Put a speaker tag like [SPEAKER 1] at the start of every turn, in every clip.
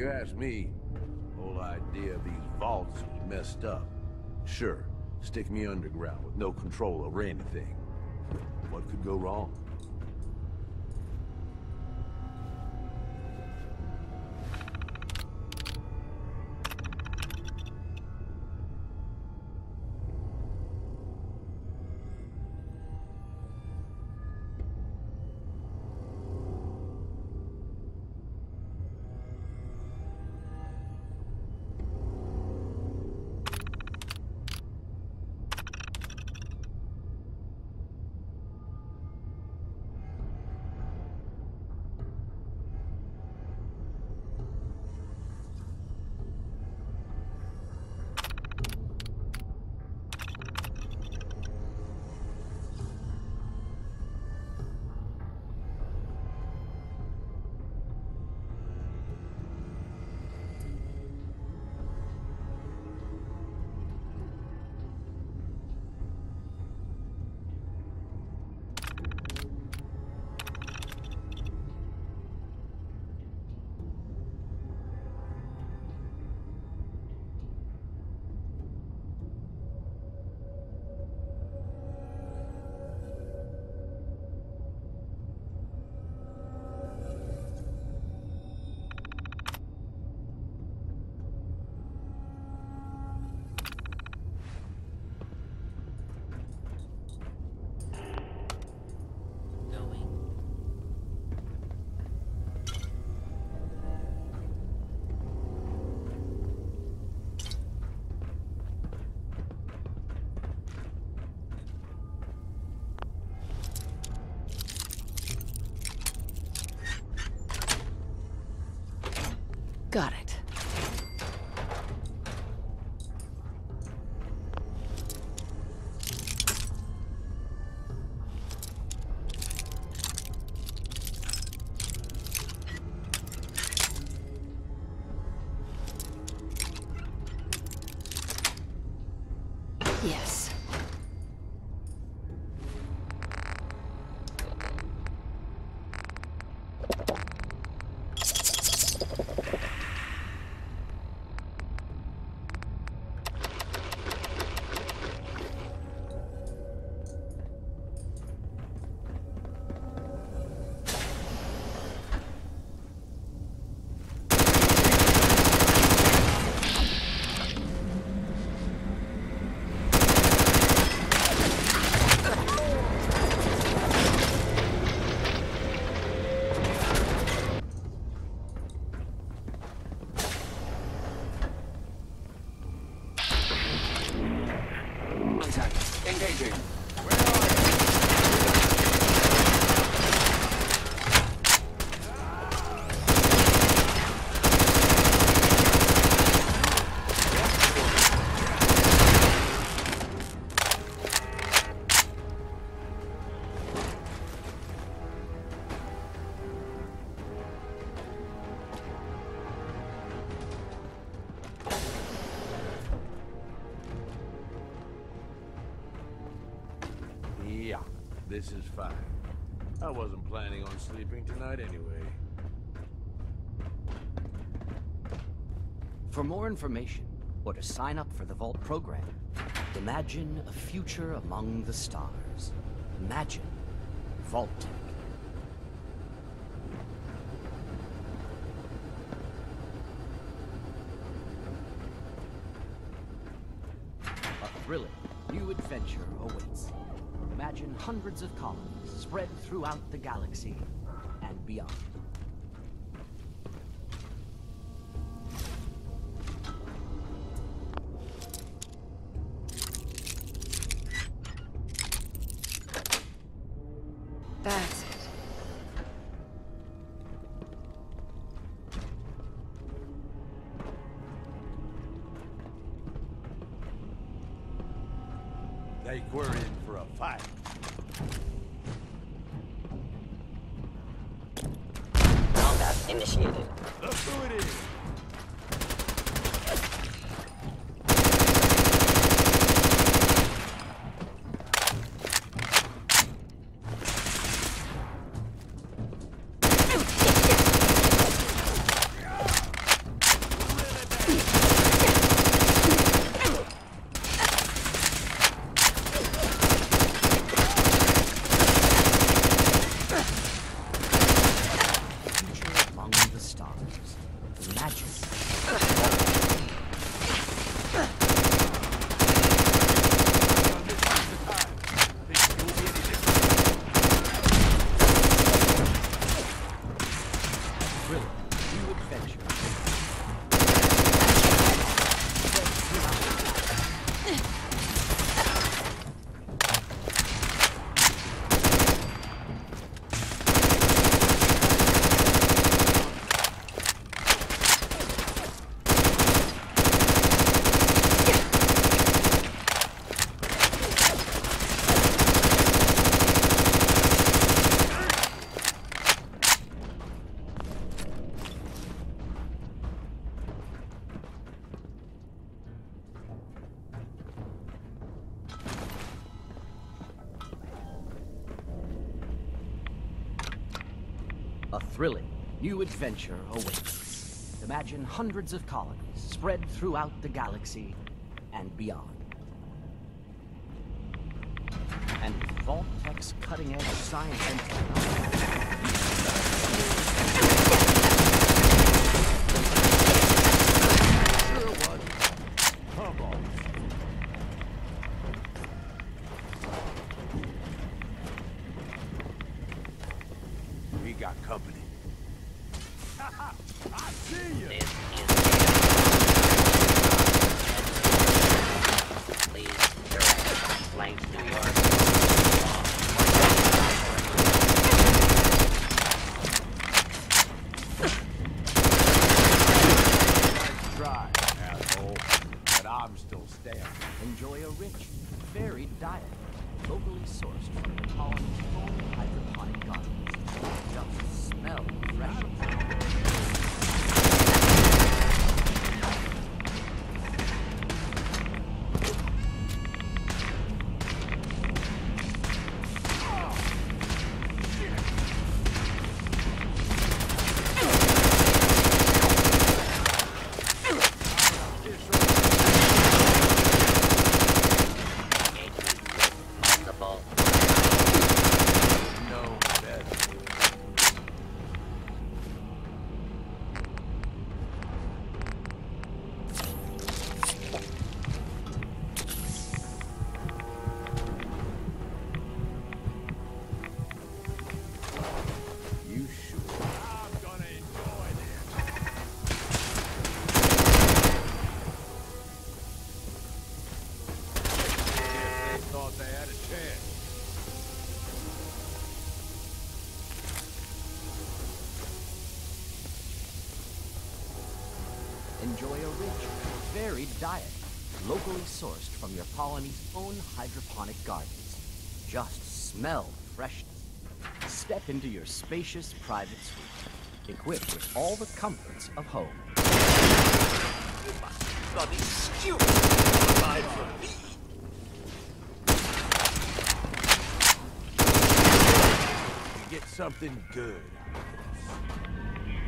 [SPEAKER 1] you ask me, the whole idea of these vaults is messed up. Sure, stick me underground with no control over anything. What could go wrong?
[SPEAKER 2] Got it. Yes.
[SPEAKER 3] Engaging.
[SPEAKER 1] Yeah, this is fine. I wasn't planning on sleeping tonight anyway.
[SPEAKER 3] For more information, or to sign up for the Vault program, imagine a future among the stars. Imagine Vault-Tec. A thrilling new adventure awaits. Imagine hundreds of colonies spread throughout the galaxy and beyond.
[SPEAKER 2] That's it.
[SPEAKER 1] Think we're in for a fight.
[SPEAKER 4] Combat initiated.
[SPEAKER 1] Look who it is!
[SPEAKER 3] Imagine. Thrilling, new adventure. A thrilling new adventure awaits. Imagine hundreds of colonies spread throughout the galaxy and beyond. And with Vault-Tech's cutting-edge science and technology,
[SPEAKER 1] Sure was. Come on. We got company. I see you.
[SPEAKER 4] This is please direct length New York.
[SPEAKER 1] Nice try, asshole. But I'm still standing.
[SPEAKER 3] enjoy a rich, varied diet, locally sourced from the colony's own hydroponic gardens. Just smell fresh.
[SPEAKER 4] Multiple.
[SPEAKER 1] No better. You sure? I'm gonna enjoy this. Guess they thought they had a chance.
[SPEAKER 3] Enjoy a rich, varied diet, locally sourced from your colony's own hydroponic gardens. Just smell freshness. Step into your spacious private suite, equipped with all the comforts of home.
[SPEAKER 1] Bloody stupid! Aside from me. You get something good out of this.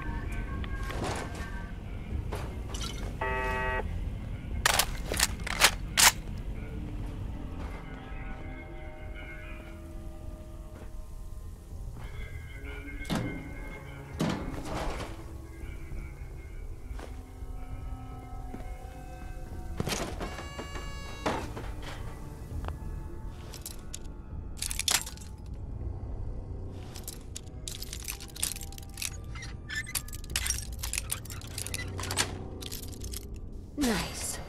[SPEAKER 2] Nice.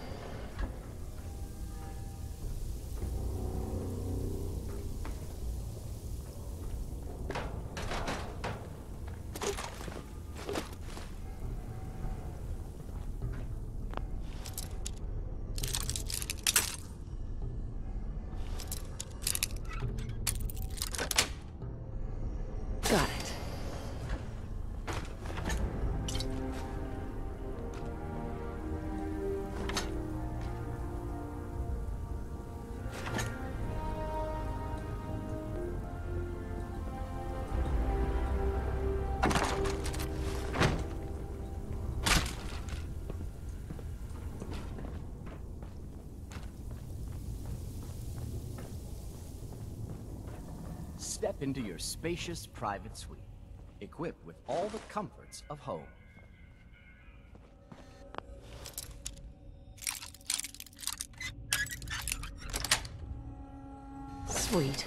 [SPEAKER 2] Got it.
[SPEAKER 3] Step into your spacious private suite, equipped with all the comforts of home.
[SPEAKER 2] Sweet.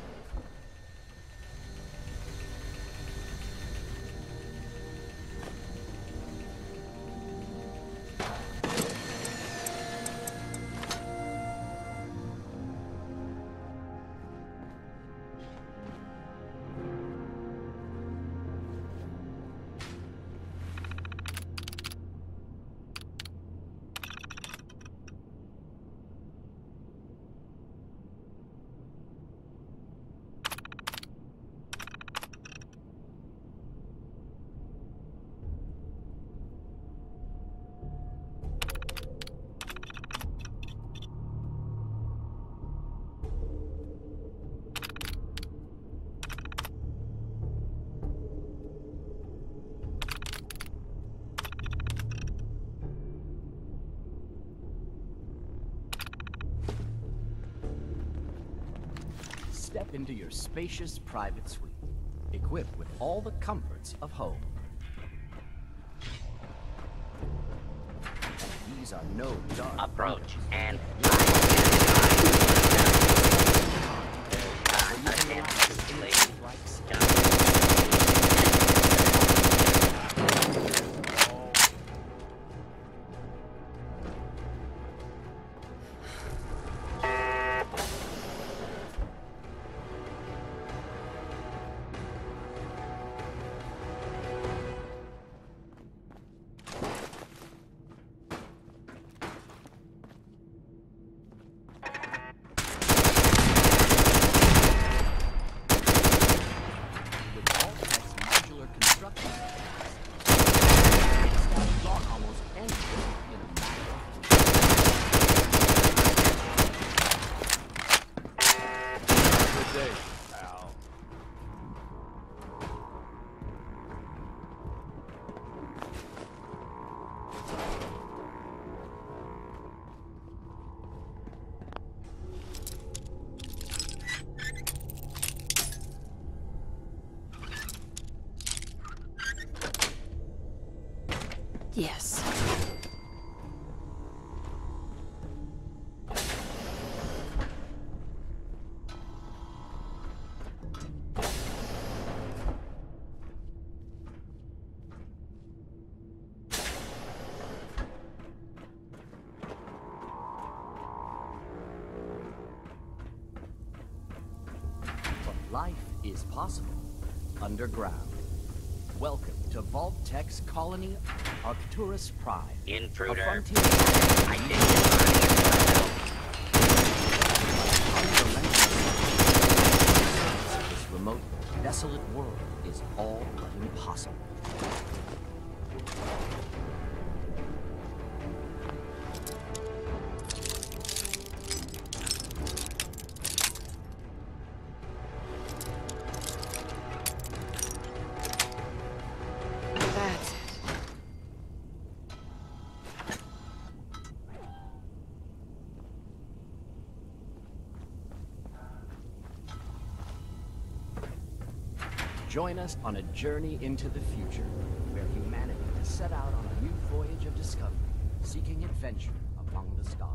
[SPEAKER 3] Step into your spacious private suite, equipped with all the comforts of home. And these are no dark
[SPEAKER 4] Approach and
[SPEAKER 2] Yes.
[SPEAKER 3] But life is possible underground. Welcome to Vault Tech's colony, Arcturus Prime.
[SPEAKER 4] intruder.
[SPEAKER 3] A frontier this remote, desolate world is all but impossible.
[SPEAKER 2] That's it.
[SPEAKER 3] Join us on a journey into the future, where humanity has set out on a new voyage of discovery, seeking adventure among the stars.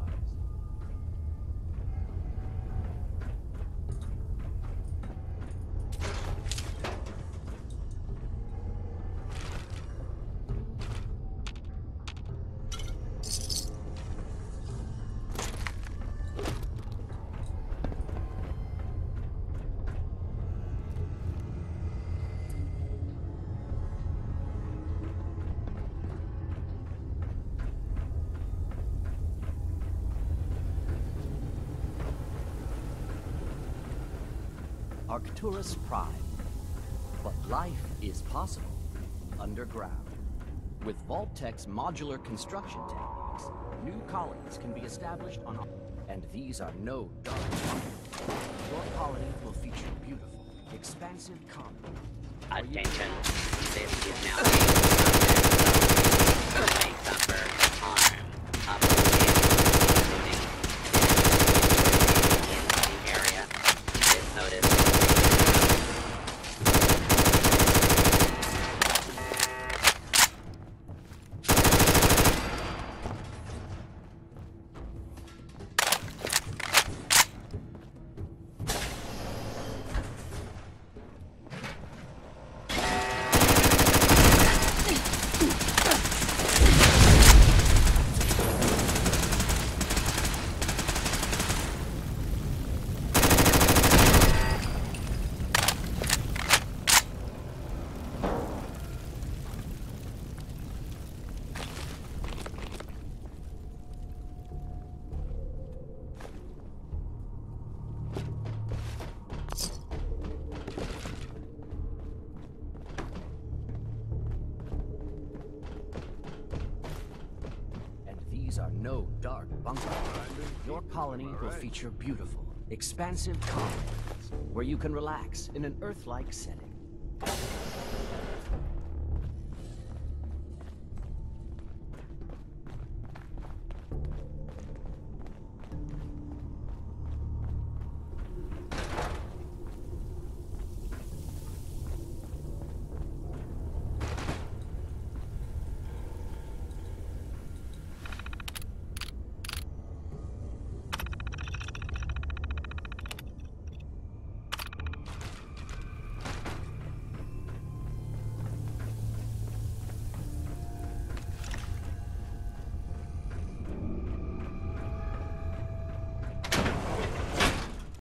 [SPEAKER 3] Arcturus Prime. But life is possible underground. With Vault Tech's modular construction techniques, new colonies can be established on... And these are no dark colonies. Your colony will feature beautiful, expansive commons.
[SPEAKER 4] Attention. This is now being may suffer harm. Up to including in the area. This notice.
[SPEAKER 3] These are no dark bunkers. Your colony will feature beautiful, expansive commons where you can relax in an Earth-like setting.